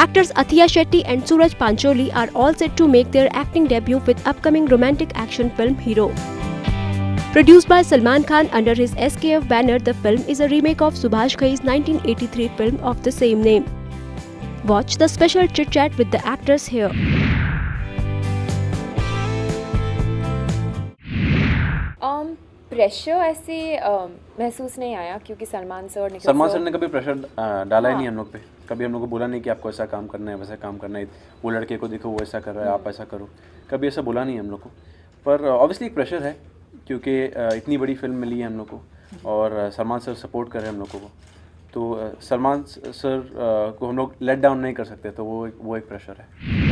Actors Athiya Shetty and Suraj Pancholi are all set to make their acting debut with upcoming romantic action film Hero. Produced by Salman Khan under his SKF banner, the film is a remake of Subhash Ghai's 1983 film of the same name. Watch the special chit-chat with the actors here. Pressure ऐसे महसूस नहीं आया क्योंकि Salman sir ने कभी pressure डाला ही नहीं हम लोग पे। कभी हम लोग को बोला नहीं कि आपको ऐसा काम करना है, वैसा काम करना है, वो लड़के को देखो वो ऐसा कर रहा है, आप ऐसा करो। कभी ऐसा बोला नहीं हम लोग को। पर ऑब्वियसली एक प्रेशर है क्योंकि इतनी बड़ी फिल्म मिली है हम लोग को और सलमान सर सपोर्ट कर रहे हैं हम लोगों को। तो सलमान सर को हम लोग लेट डाउन नहीं कर सकते, तो वो एक प्रेशर है।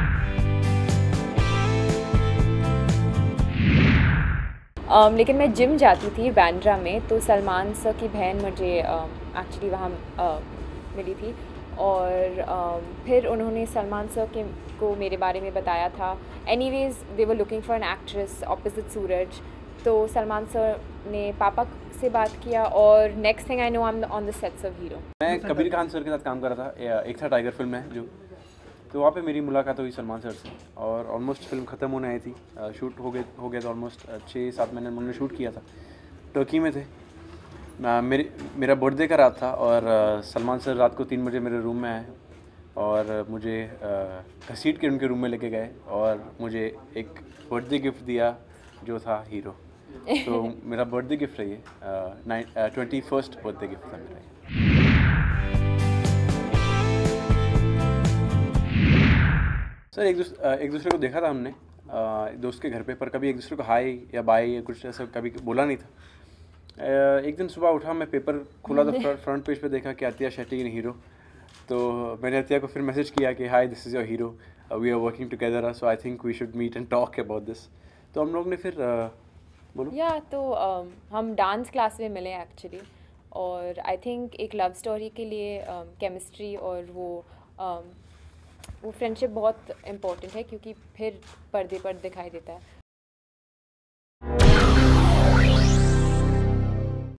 लेकिन मैं जिम जाती थी बांद्रा में, तो सलमान सर की बहन मुझे एक्चुअली वहाँ मिली थी और फिर उन्होंने सलमान सर को मेरे बारे में बताया था। Anyways they were looking for an actress opposite Suraj, तो सलमान सर ने पापा से बात किया और next thing I know I am on the sets of Hero. मैं कबीर खान सर के साथ काम कर रहा था, एक था टाइगर फिल्म है जो, तो वहाँ पे मेरी मुलाकात हुई सलमान सर से और ऑलमोस्ट फिल्म ख़त्म होने आई थी। शूट हो गया था ऑलमोस्ट 6-7 महीने उन्होंने शूट किया था। टर्की में थे। मेरा बर्थडे का रात था और सलमान सर रात को 3 बजे मेरे रूम में आए और मुझे घसीट के उनके रूम में लेके गए और मुझे एक बर्थडे गिफ्ट दिया जो था हीरो। तो मेरा बर्थडे गिफ्ट है ये, 21st बर्थडे गिफ्ट था मेरा। सर एक दूसरे को देखा था हमने दोस्त के घर पे, पर कभी एक दूसरे को हाय या बाय या कुछ ऐसा कभी बोला नहीं था। एक दिन सुबह उठा, मैं पेपर खोला तो फ्रंट पेज पे देखा कि अतिया शेट्टी इन हीरो। तो मैंने अतिया को फिर मैसेज किया कि hi this is your hero, we are working together, so I think we should meet and talk about this. तो हम लोग ने फिर बोलो तो हम डांस क्लास में मिले एक्चुअली, और आई थिंक एक लव स्टोरी के लिए केमिस्ट्री और वो फ्रेंडशिप बहुत इम्पोर्टेंट है क्योंकि फिर पर्दे पर दिखाई देता है।